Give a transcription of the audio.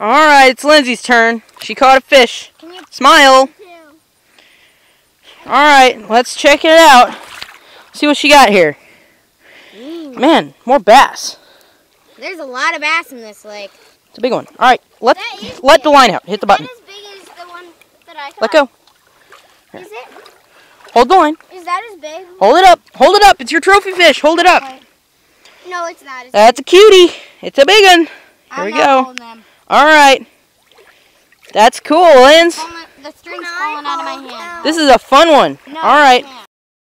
Alright, it's Lindsay's turn. She caught a fish. Smile. Alright, let's check it out. See what she got here. Man, more bass. There's a lot of bass in this lake. It's a big one. Alright, let the line out. Hit the button. Is that as big as the one that I caught? Let go. Is it? Hold the line. Is that as big? Hold it up. Hold it up. It's your trophy fish. Hold it up. No, it's not. That's a cutie. It's a big one. Here we go. Alright. That's cool, Linz. The string's falling out of my hand. This is a fun one. Alright.